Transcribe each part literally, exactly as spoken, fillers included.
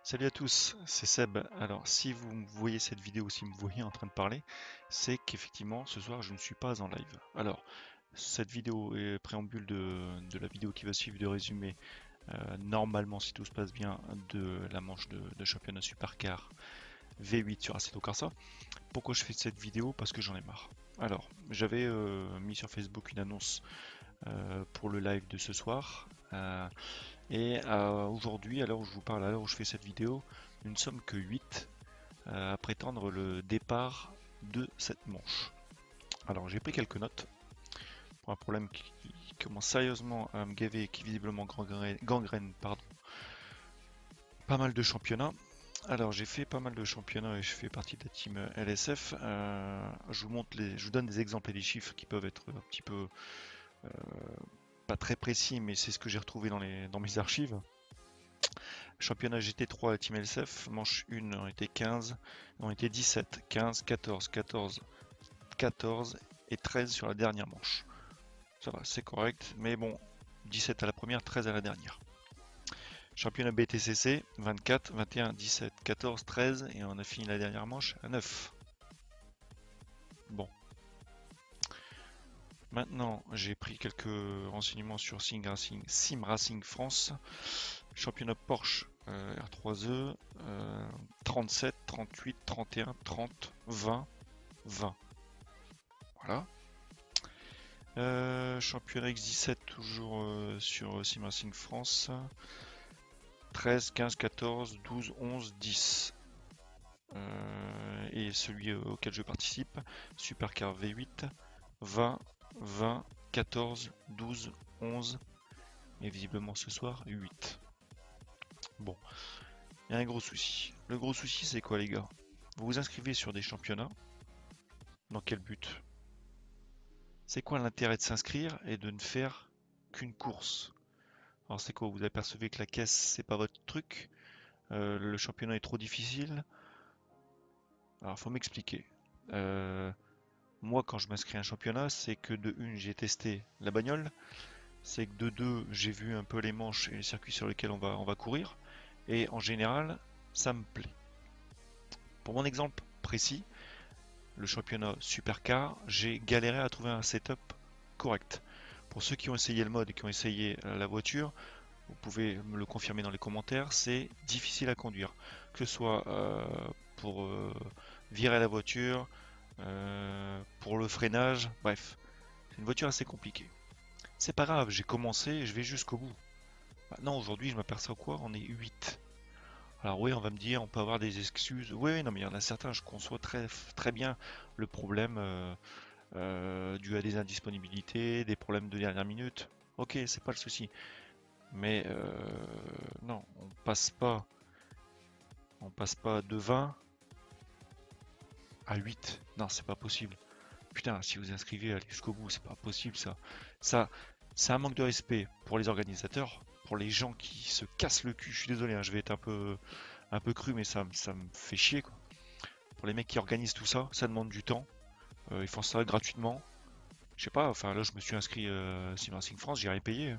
Salut à tous, c'est Seb. Alors, si vous me voyez cette vidéo, si vous me voyez en train de parler, c'est qu'effectivement, ce soir, je ne suis pas en live. Alors, cette vidéo est préambule de, de la vidéo qui va suivre de résumé, euh, normalement, si tout se passe bien, de la manche de, de championnat Supercar V huit sur Assetto Corsa. Pourquoi je fais cette vidéo? Parce que j'en ai marre. Alors, j'avais euh, mis sur Facebook une annonce euh, pour le live de ce soir. Euh, et euh, aujourd'hui, à l'heure où je vous parle, à l'heure où je fais cette vidéo, nous ne sommes que huit euh, à prétendre le départ de cette manche. Alors j'ai pris quelques notes pour un problème qui, qui commence sérieusement à me gaver et qui visiblement gangrène, gangrène pardon, pas mal de championnats. Alors j'ai fait pas mal de championnats et je fais partie de la team L S F. Euh, je vous montre les, je vous donne des exemples et des chiffres qui peuvent être un petit peu euh, pas très précis, mais c'est ce que j'ai retrouvé dans, les, dans mes archives. Championnat G T trois Team L S F, manche un on était quinze, on était dix-sept, quinze, quatorze, quatorze, quatorze et treize sur la dernière manche. Ça va, c'est correct, mais bon, dix-sept à la première, treize à la dernière. Championnat B T C C, vingt-quatre, vingt et un, dix-sept, quatorze, treize et on a fini la dernière manche à neuf. Bon. Maintenant, j'ai pris quelques renseignements sur Sim Racing, Sim Racing France. Championnat Porsche euh, R trois E, euh, trente-sept, trente-huit, trente et un, trente, vingt, vingt. Voilà. Euh, championnat X dix-sept, toujours euh, sur Sim Racing France. treize, quinze, quatorze, douze, onze, dix. Euh, et celui auquel je participe, Supercar V huit, vingt, vingt, quatorze, douze, onze. Et visiblement ce soir, huit. Bon, il y a un gros souci. Le gros souci, c'est quoi, les gars? Vous vous inscrivez sur des championnats. Dans quel but? C'est quoi l'intérêt de s'inscrire et de ne faire qu'une course? Alors, c'est quoi? Vous apercevez que la caisse, c'est pas votre truc? Euh, le championnat est trop difficile? Alors, faut m'expliquer. Euh, moi, quand je m'inscris à un championnat, c'est que de une, j'ai testé la bagnole. C'est que de deux, j'ai vu un peu les manches et les circuits sur lesquels on va, on va courir. Et en général, ça me plaît. Pour mon exemple précis, le championnat Supercar, j'ai galéré à trouver un setup correct. Pour ceux qui ont essayé le mode et qui ont essayé la voiture, vous pouvez me le confirmer dans les commentaires, c'est difficile à conduire. Que ce soit euh, pour euh, virer la voiture, euh, pour le freinage, bref, c'est une voiture assez compliquée. C'est pas grave, j'ai commencé et je vais jusqu'au bout. Maintenant, aujourd'hui, je m'aperçois quoi? On est huit. Alors oui, on va me dire, on peut avoir des excuses. Oui, non, mais il y en a certains, je conçois très, très bien le problème euh, euh, dû à des indisponibilités, des problèmes de dernière minute. Ok, c'est pas le souci. Mais euh, non, on passe pas, on passe pas de vingt à huit. Non, c'est pas possible. Putain, si vous inscrivez, allez jusqu'au bout, c'est pas possible ça. Ça, c'est un manque de respect pour les organisateurs, pour les gens qui se cassent le cul. Je suis désolé, hein, je vais être un peu, un peu cru, mais ça, ça me fait chier quoi. Pour les mecs qui organisent tout ça, ça demande du temps. Euh, ils font ça gratuitement. Je sais pas, enfin là je me suis inscrit euh, Sim Racing France, j'ai rien payé.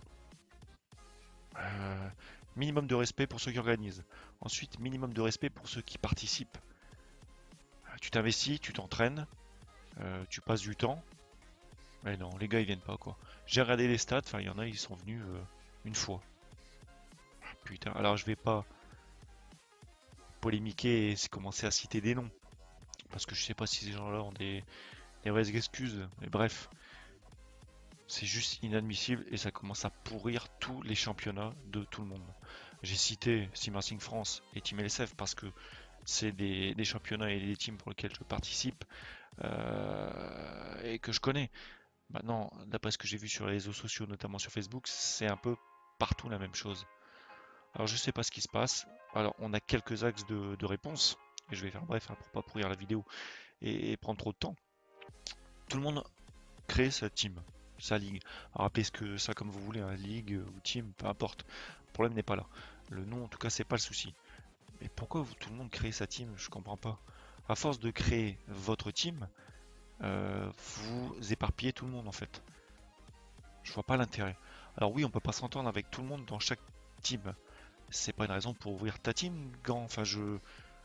Euh, minimum de respect pour ceux qui organisent. Ensuite, minimum de respect pour ceux qui participent. Euh, tu t'investis, tu t'entraînes, euh, tu passes du temps. Mais non, les gars ils viennent pas quoi. J'ai regardé les stats, enfin il y en a, ils sont venus euh, une fois. Putain, alors je vais pas polémiquer et commencer à citer des noms. Parce que je sais pas si ces gens-là ont des, des vraies excuses. Mais bref, c'est juste inadmissible et ça commence à pourrir tous les championnats de tout le monde. J'ai cité Sim Racing France et Team L S F parce que c'est des, des championnats et des teams pour lesquels je participe euh, et que je connais. Maintenant, d'après ce que j'ai vu sur les réseaux sociaux, notamment sur Facebook, c'est un peu partout la même chose. Alors je sais pas ce qui se passe. Alors on a quelques axes de, de réponse, et je vais faire bref hein, pour pas pourrir la vidéo et, et prendre trop de temps. Tout le monde crée sa team, sa ligue. Alors appelez ce que ça comme vous voulez, hein, ligue ou team, peu importe. Le problème n'est pas là. Le nom en tout cas c'est pas le souci. Mais pourquoi vous, tout le monde crée sa team? Je comprends pas. À force de créer votre team, euh, vous éparpillez tout le monde en fait. Je vois pas l'intérêt. Alors oui, on peut pas s'entendre avec tout le monde dans chaque team. c'est pas une raison pour ouvrir ta team, Gant. Enfin, je.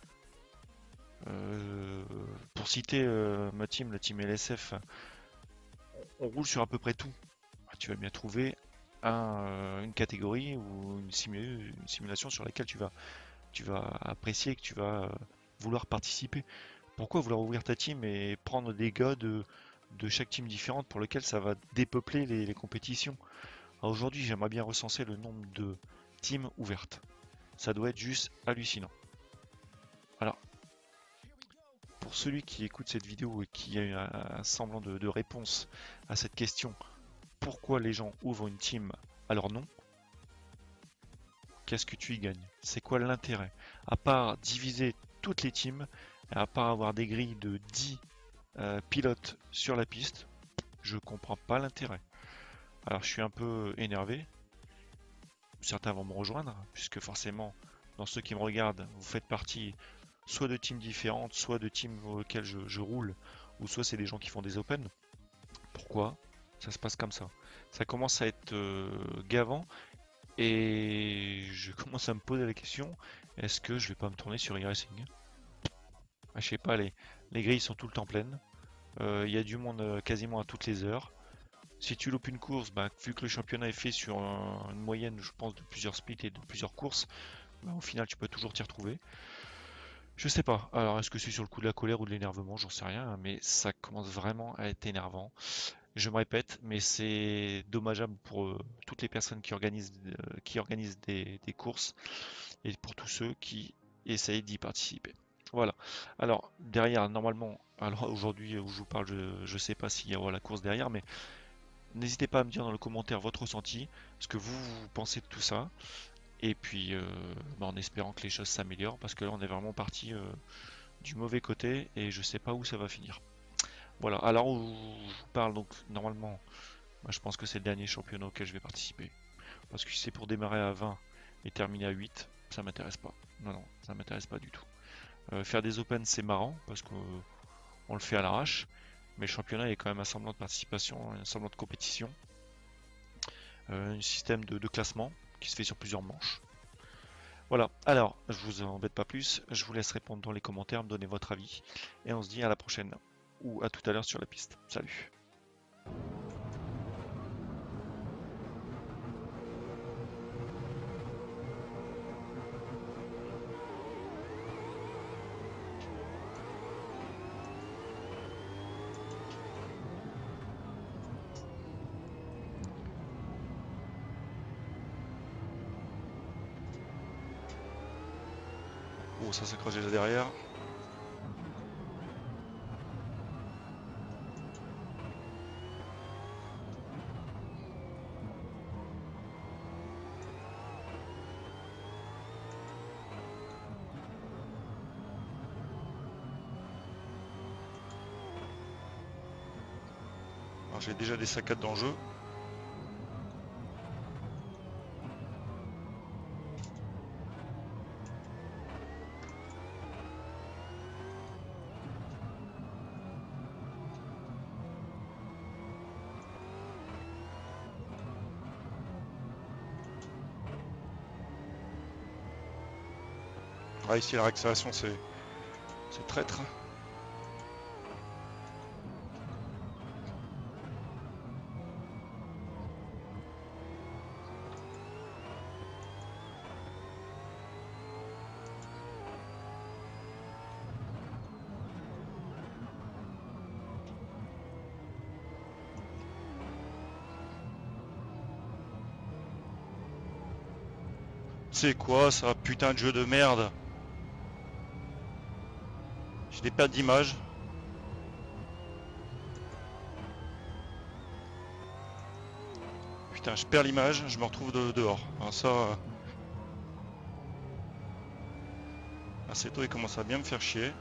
euh, pour citer euh, ma team, la team L S F, on roule sur à peu près tout. Tu vas bien trouver un, euh, une catégorie ou une, simu- une simulation sur laquelle tu vas, tu vas apprécier, que tu vas euh, vouloir participer. Pourquoi vouloir ouvrir ta team et prendre des gars de, de chaque team différente pour lequel ça va dépeupler les, les compétitions? Alors aujourd'hui, j'aimerais bien recenser le nombre de teams ouvertes. Ça doit être juste hallucinant. Alors, pour celui qui écoute cette vidéo et qui a eu un, un semblant de, de réponse à cette question, pourquoi les gens ouvrent une team à leur nom? Qu'est-ce que tu y gagnes? C'est quoi l'intérêt? À part diviser toutes les teams, et à part avoir des grilles de dix euh, pilotes sur la piste, je comprends pas l'intérêt. Alors je suis un peu énervé, certains vont me rejoindre, puisque forcément, dans ceux qui me regardent, vous faites partie soit de teams différentes, soit de teams auxquels je, je roule, ou soit c'est des gens qui font des open. Pourquoi ça se passe comme ça? Ça commence à être euh, gavant, et je commence à me poser la question, est-ce que je vais pas me tourner sur e-racing? Ah, je sais pas, les, les grilles sont tout le temps pleines, il y a du monde euh, quasiment à toutes les heures. Si tu loupes une course, bah, vu que le championnat est fait sur un- une moyenne, je pense, de plusieurs splits et de plusieurs courses, bah, au final, tu peux toujours t'y retrouver. Je sais pas. Alors, est-ce que c'est sur le coup de la colère ou de l'énervement? J'en sais rien, hein, mais ça commence vraiment à être énervant. Je me répète, mais c'est dommageable pour euh, toutes les personnes qui organisent, euh, qui organisent des, des courses et pour tous ceux qui essayent d'y participer. Voilà. Alors, derrière, normalement, alors aujourd'hui où je vous parle, je ne sais pas s'il y aura la course derrière, mais n'hésitez pas à me dire dans le commentaire votre ressenti, ce que vous, vous pensez de tout ça. Et puis, euh, bah, en espérant que les choses s'améliorent, parce que là, on est vraiment parti euh, du mauvais côté et je sais pas où ça va finir. Voilà. Alors, où je vous parle, donc, normalement, bah, je pense que c'est le dernier championnat auquel je vais participer. Parce que si c'est pour démarrer à vingt et terminer à huit, ça m'intéresse pas. Non, non, ça m'intéresse pas du tout. Euh, faire des Open, c'est marrant, parce qu'on le fait à l'arrache. Mais le championnat est quand même un semblant de participation, un semblant de compétition. Euh, un système de, de classement qui se fait sur plusieurs manches. Voilà, alors je vous embête pas plus, je vous laisse répondre dans les commentaires, me donner votre avis, et on se dit à la prochaine, ou à tout à l'heure sur la piste. Salut! Oh, ça s'accroche déjà derrière. Alors j'ai déjà des saccades dans le jeu. Ah, ici la réaccélération c'est c'est traître. C'est quoi ça, putain de jeu de merde? J'ai des pertes d'image. Putain, je perds l'image, je me retrouve de, dehors. Alors ça, euh, Assetto il commence à bien me faire chier.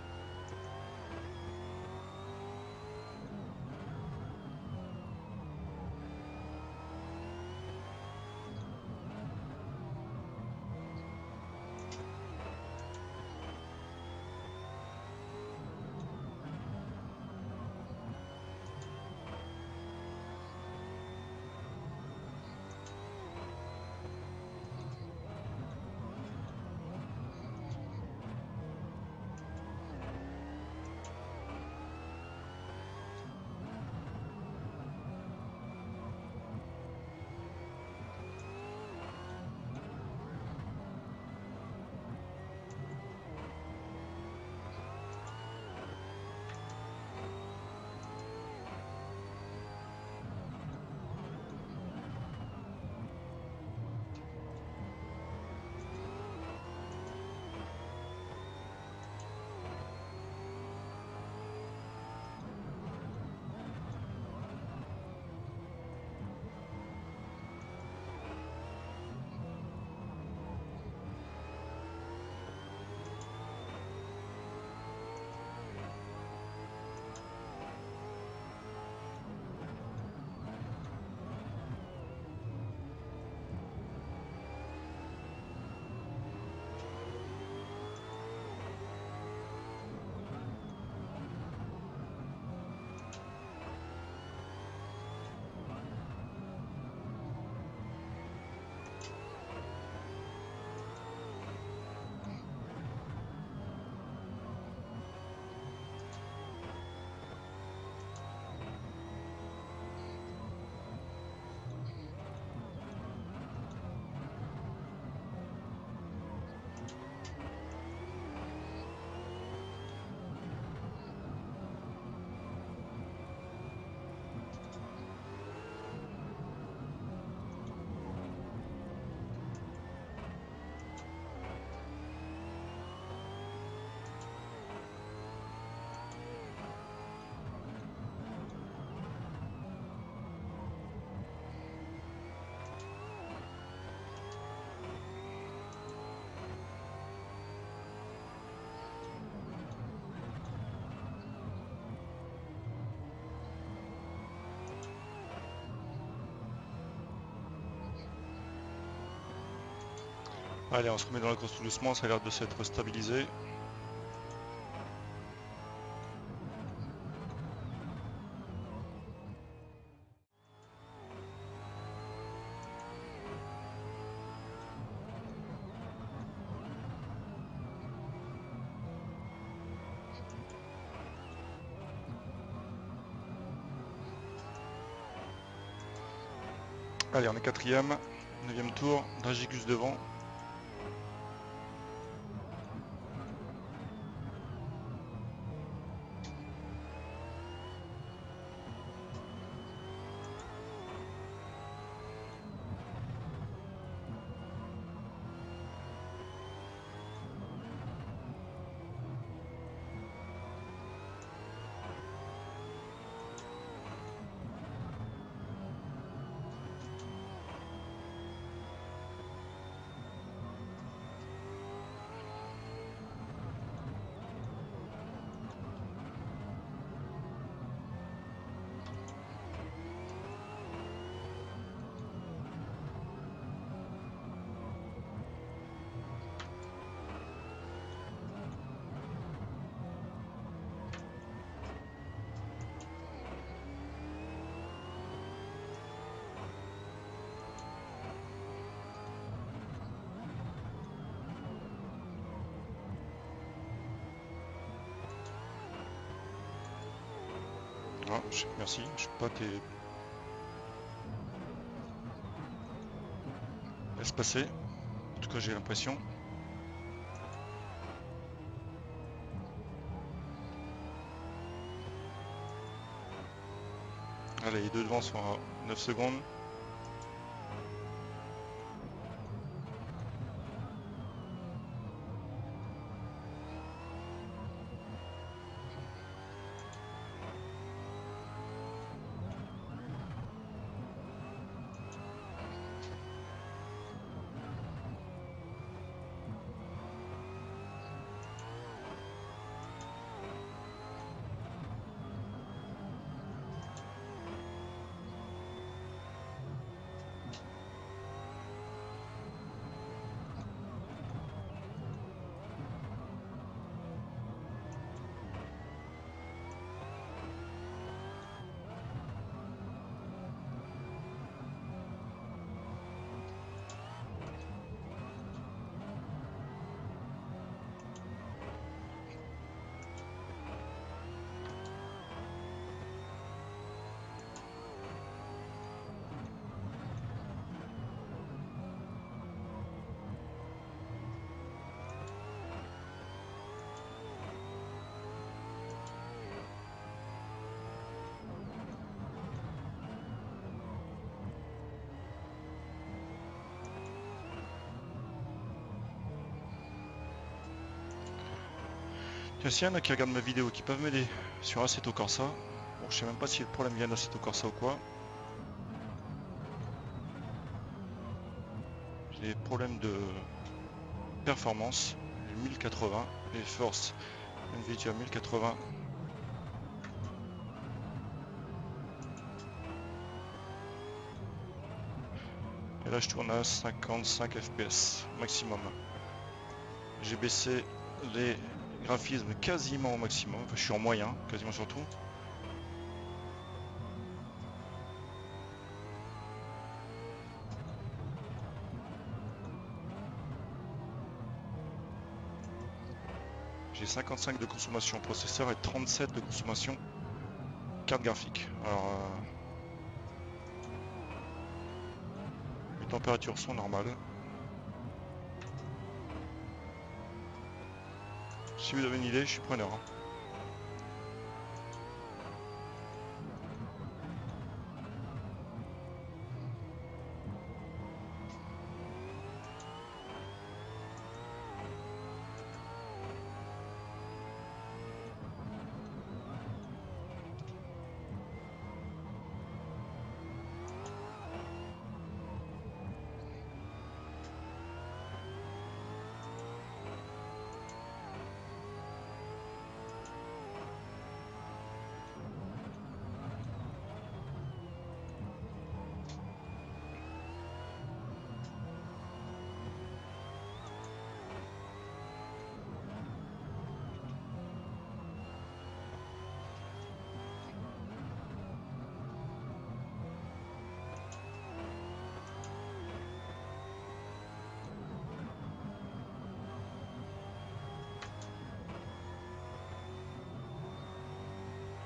Allez, on se remet dans la course tout doucement, ça a l'air de s'être stabilisé. Allez, on est quatrième, neuvième tour, Dragigus devant. Ah, je- merci, je sais pas tes... Laisse passer, en tout cas j'ai l'impression. Allez, les deux devant sont à neuf secondes. Tiens, s'il y en a qui regardent ma vidéo qui peuvent m'aider sur Assetto Corsa. Bon, je sais même pas si le problème vient d'Assetto Corsa ou quoi. J'ai des problèmes de performance. J'ai mille quatre-vingts, les forces Nvidia mille quatre-vingts. Et là je tourne à cinquante-cinq F P S maximum. J'ai baissé les graphismes quasiment au maximum, enfin je suis en moyen, quasiment sur tout. J'ai cinquante-cinq de consommation processeur et trente-sept de consommation carte graphique. Alors euh, les températures sont normales. Si vous avez une idée, je suis preneur. Hein.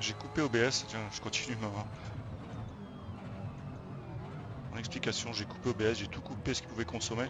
J'ai coupé O B S, tiens, je continue ma... mon explication. J'ai coupé O B S, j'ai tout coupé ce qu'il pouvait consommer.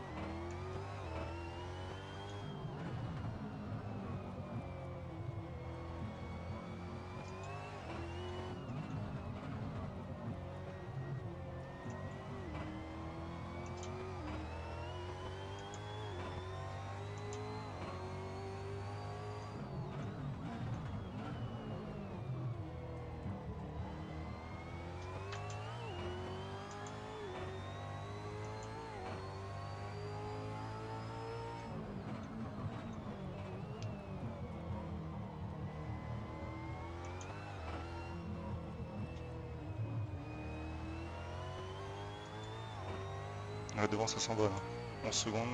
Là, devant, ça s'en va, là. onze secondes.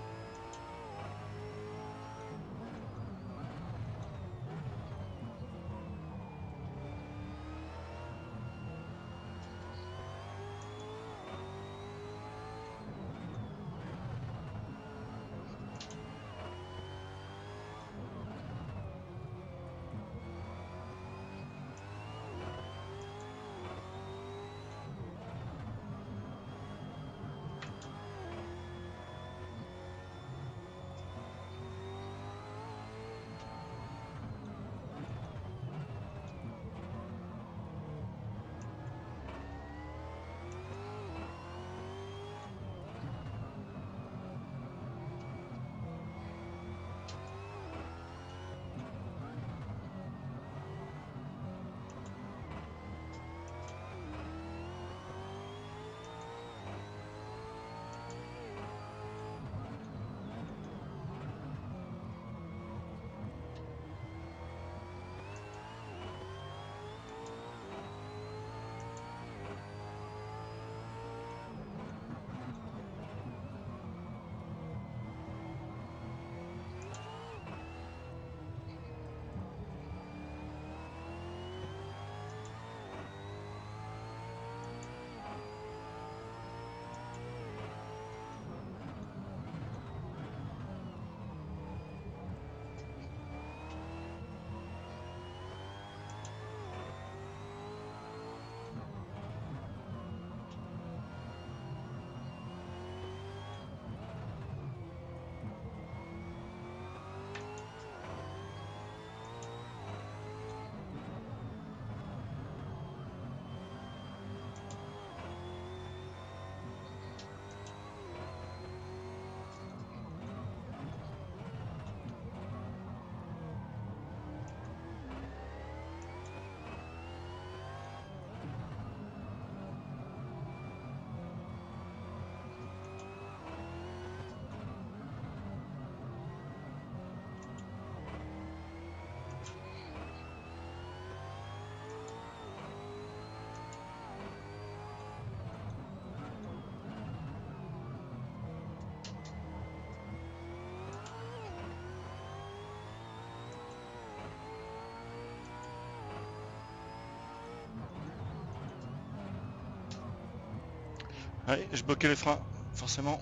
Allez, je bloquais les freins, forcément.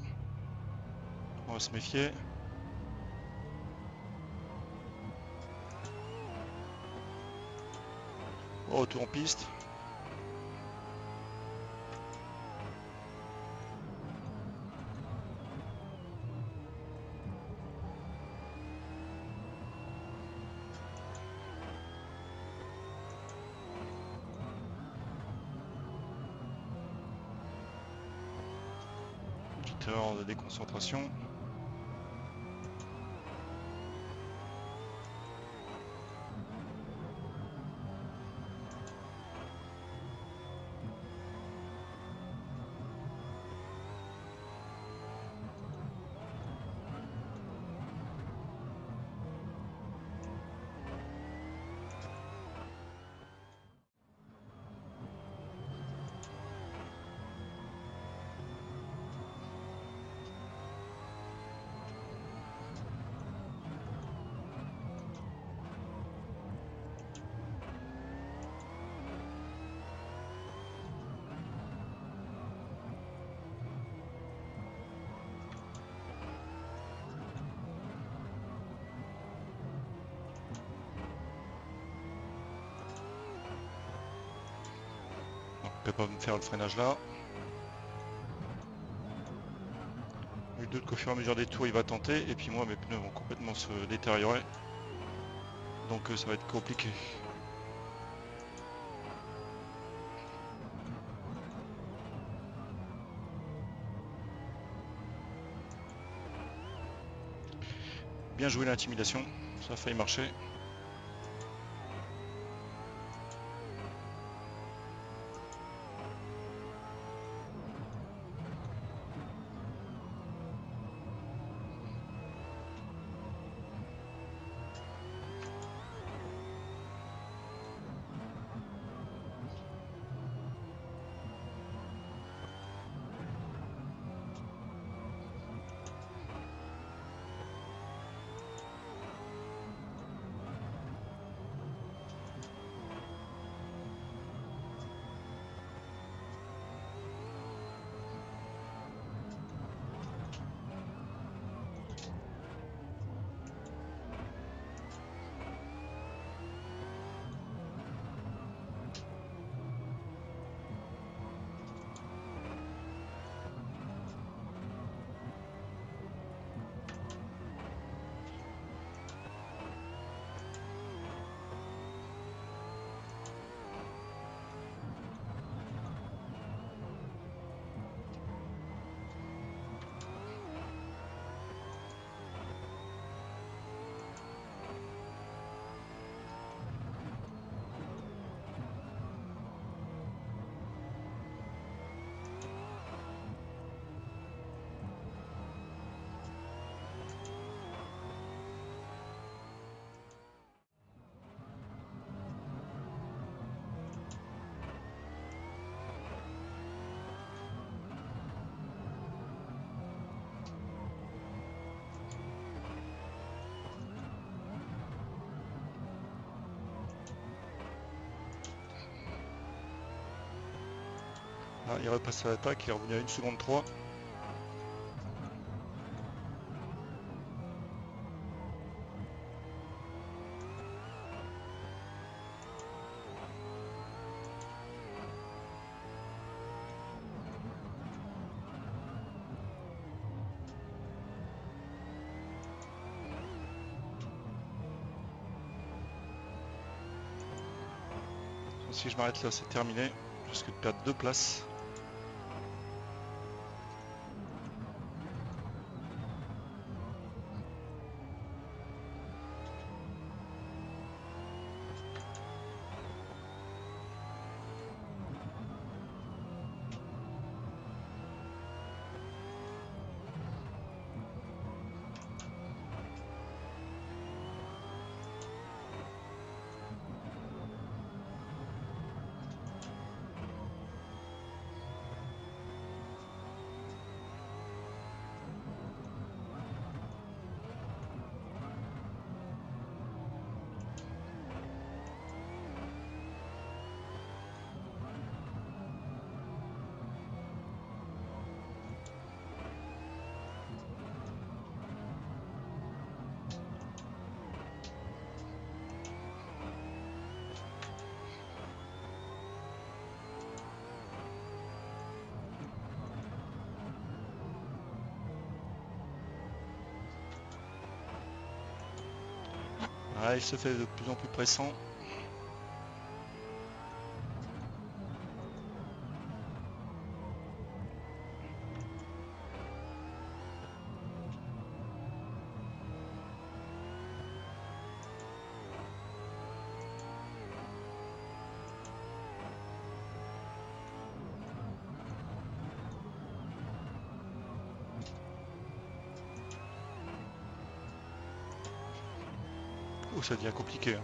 On va se méfier. Oh, retour en piste. Petite erreur de déconcentration. pas me faire le freinage là. Il doute qu'au fur et à mesure des tours il va tenter, et puis moi mes pneus vont complètement se détériorer. Donc euh, ça va être compliqué. Bien joué l'intimidation, ça a failli marcher. Ah, il repasse à l'attaque, il est revenu à une seconde trois. Si je m'arrête là, c'est terminé. Je risque de perdre deux places. Ah, il se fait de plus en plus pressant. Oh, ça devient compliqué. Hein.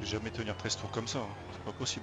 jamais tenir treize tours comme ça, hein. C'est pas possible.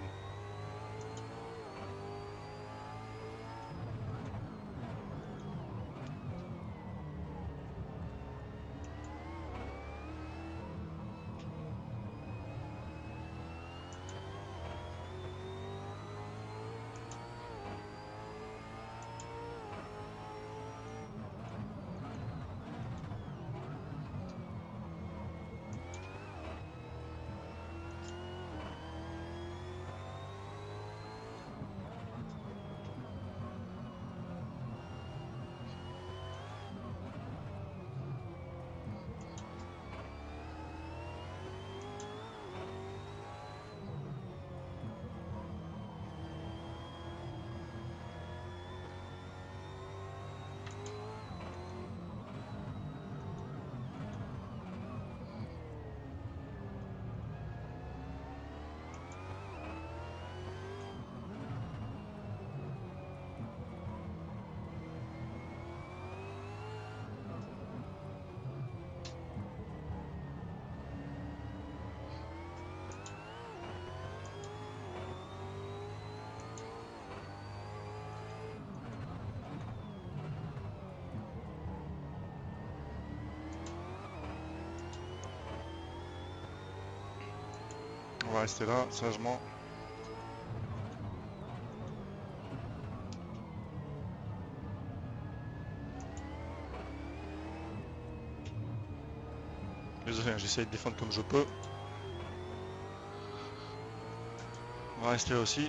On va rester là, sagement. Désolé, hein, j'essaie de défendre comme je peux. On va rester là aussi.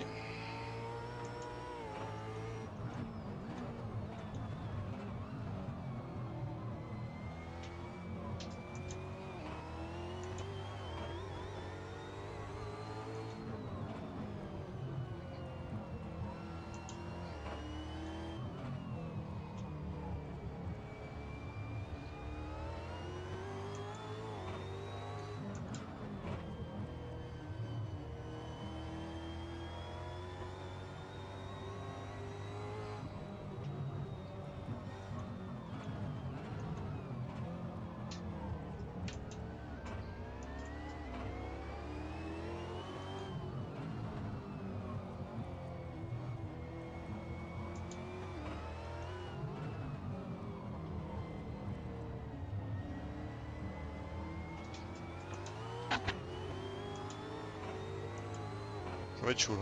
Ça va être chaud là.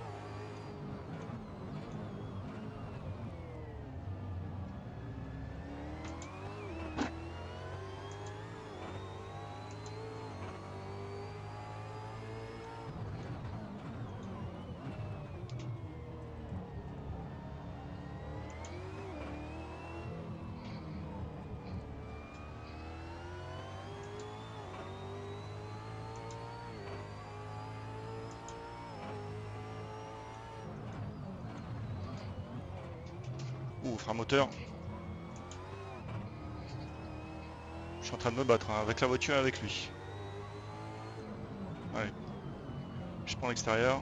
Ouh, frein moteur. Je suis en train de me battre hein, avec la voiture et avec lui. Allez. Je prends l'extérieur.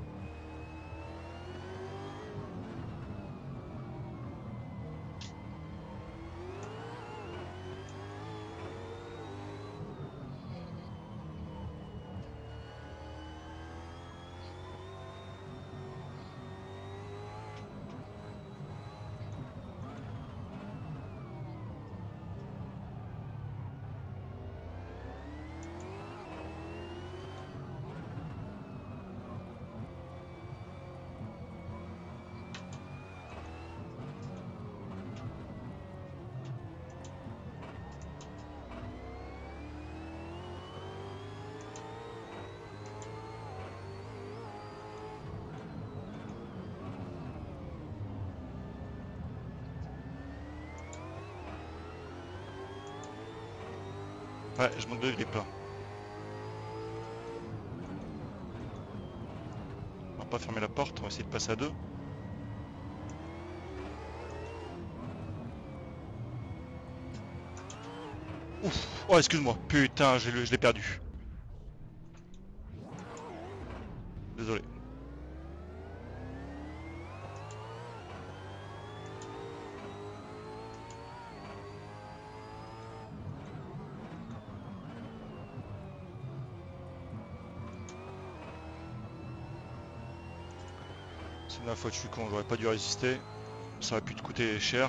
Ouais, je manque de grip là. On va pas fermer la porte, on va essayer de passer à deux. Ouf. Oh, excuse-moi. Putain, je l'ai perdu. Désolé. C'est ma faute, je suis con, j'aurais pas dû résister. Ça aurait pu te coûter cher.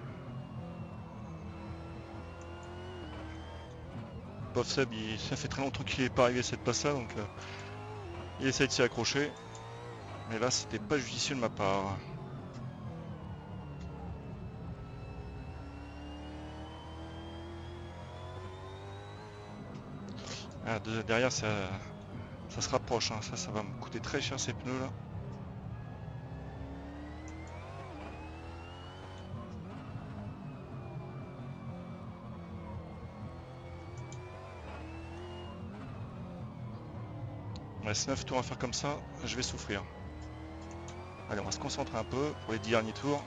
Pauvre Seb, il... ça fait très longtemps qu'il est pas arrivé cette passe-là, donc euh, il essaye de s'y accrocher. Mais là, c'était pas judicieux de ma part. Ah, de... derrière, ça... ça se rapproche. Hein. Ça, ça va me coûter très cher ces pneus là. Il me reste neuf tours à faire comme ça, je vais souffrir. Allez, on va se concentrer un peu pour les dix derniers tours.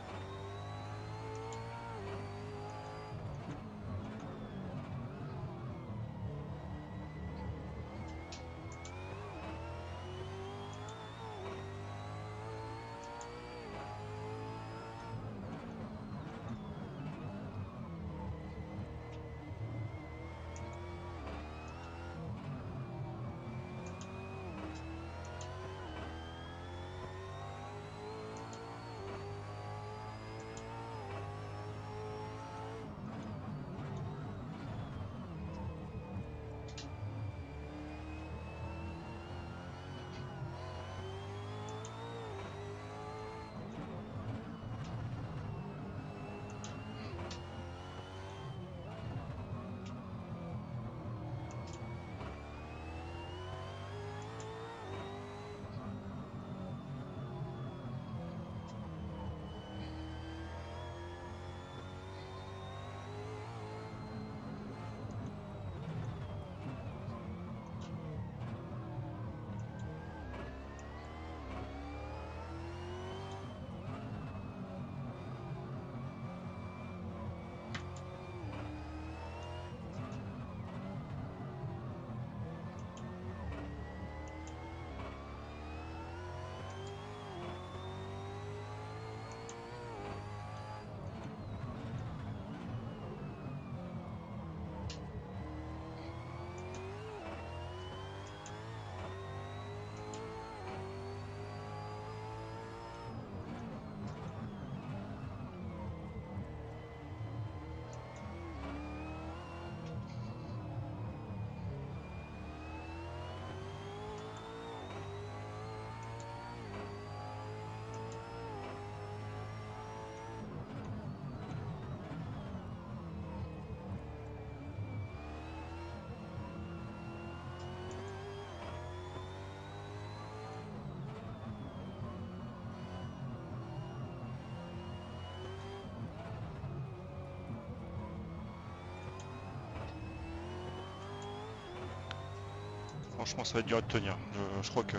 Franchement, ça va être dur à tenir. Je, je crois que...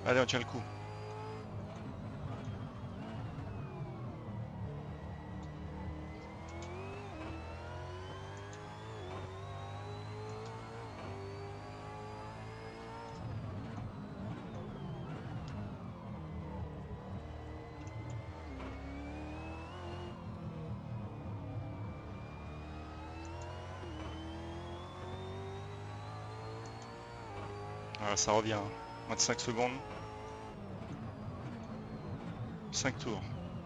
Allez, on tient le coup. Ah, ça revient. Hein. Moins de cinq secondes. cinq tours.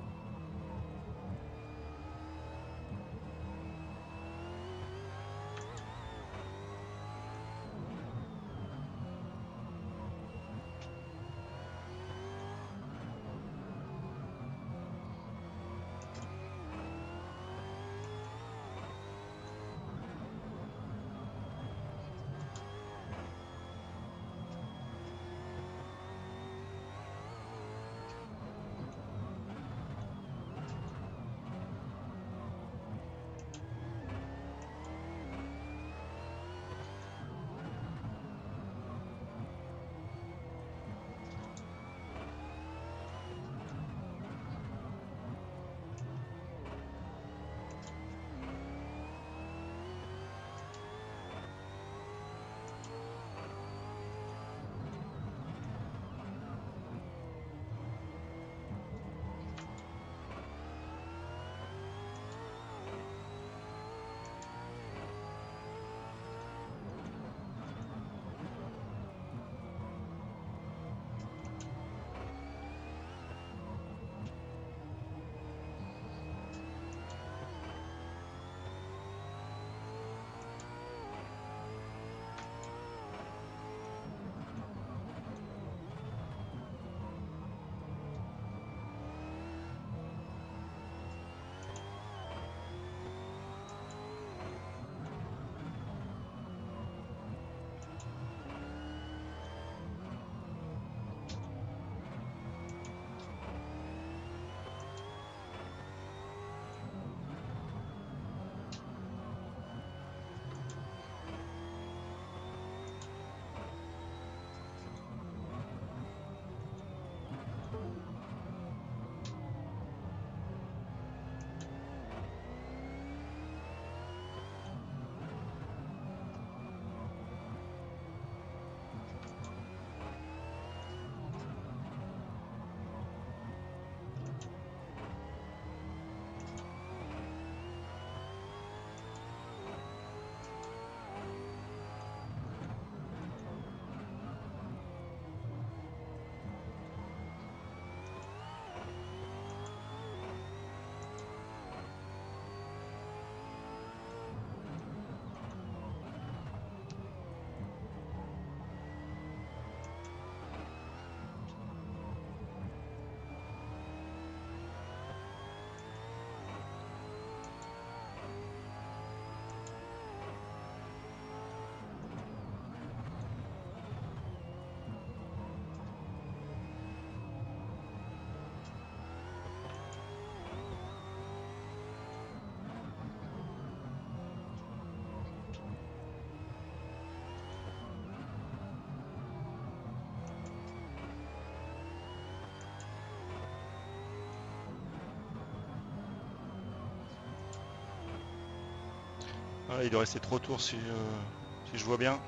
Voilà, il doit rester trois tours si, euh, si je vois bien.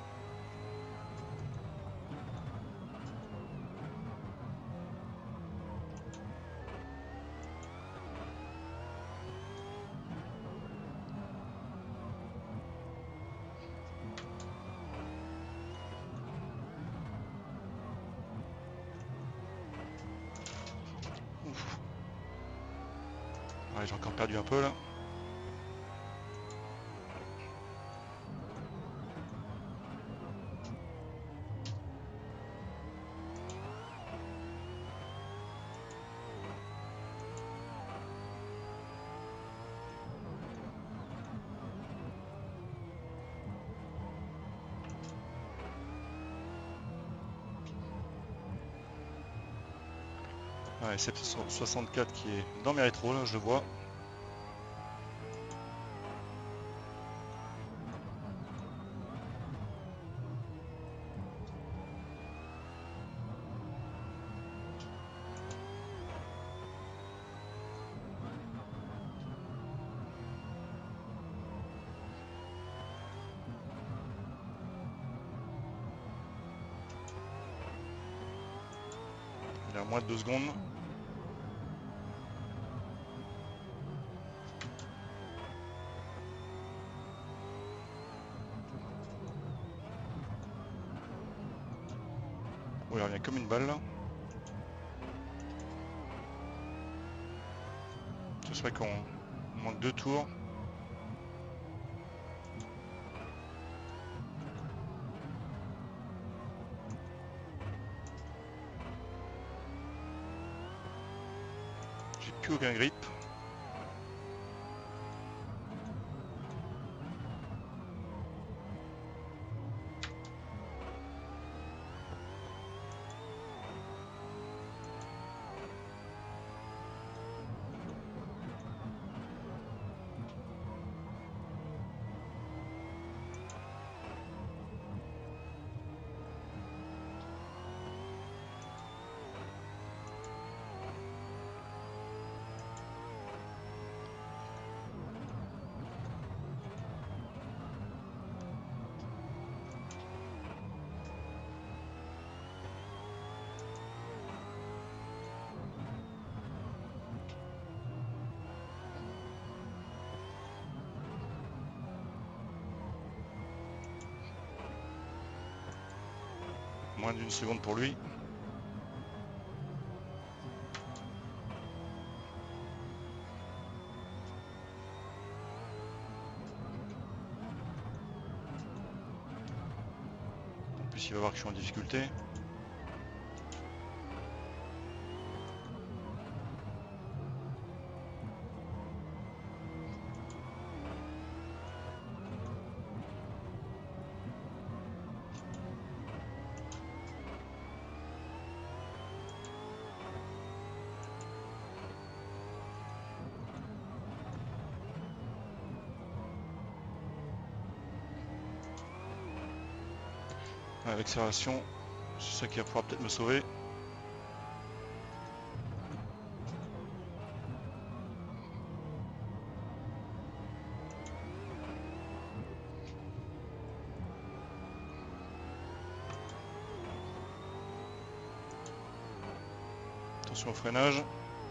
Ouf. Ouais, j'ai encore perdu un peu là. Ouais, c'est soixante-quatre qui est dans mes rétros là, je le vois. Il y a moins de deux secondes. Oui, il revient comme une balle là. Ce serait qu'on manque deux tours. J'ai plus aucun grip. Moins d'une seconde pour lui. En plus, il va voir que je suis en difficulté. À l'accélération, c'est ça qui va pouvoir peut-être me sauver. Attention au freinage.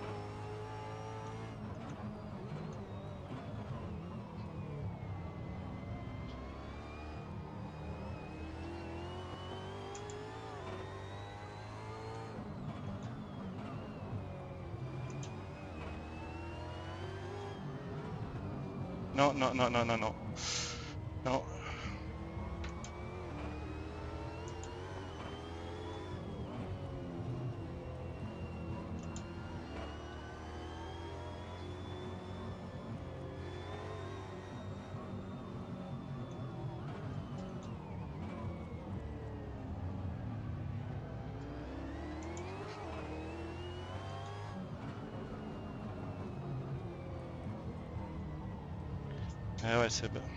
Non, non, non, non, non, non. Non. Eh ouais, c'est bien.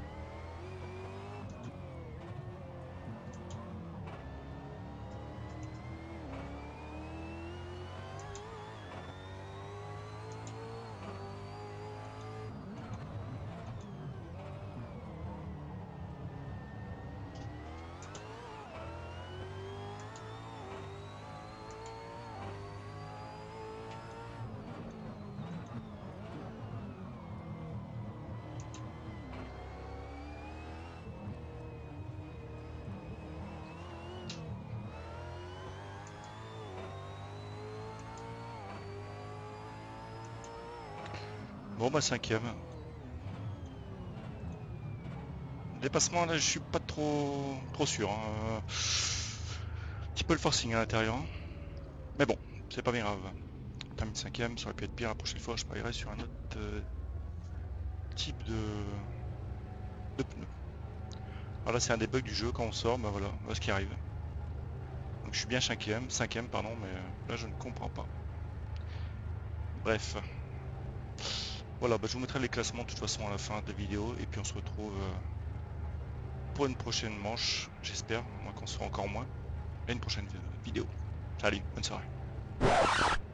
Bon bah cinquième. Dépassement là je suis pas trop trop sûr. Hein. Un petit peu le forcing à l'intérieur. Hein. Mais bon, c'est pas bien grave. On termine cinquième, ça aurait pu être pire. La prochaine fois je parierai sur un autre euh, type de, de pneus. Alors là c'est un des bugs du jeu, quand on sort, bah voilà, voilà ce qui arrive. Donc je suis bien cinquième, cinquième pardon, mais là je ne comprends pas. Bref. Voilà, bah, je vous mettrai les classements de toute façon à la fin de la vidéo et puis on se retrouve euh, pour une prochaine manche, j'espère, moins qu'on soit encore moins, et une prochaine vidéo. Salut, bonne soirée.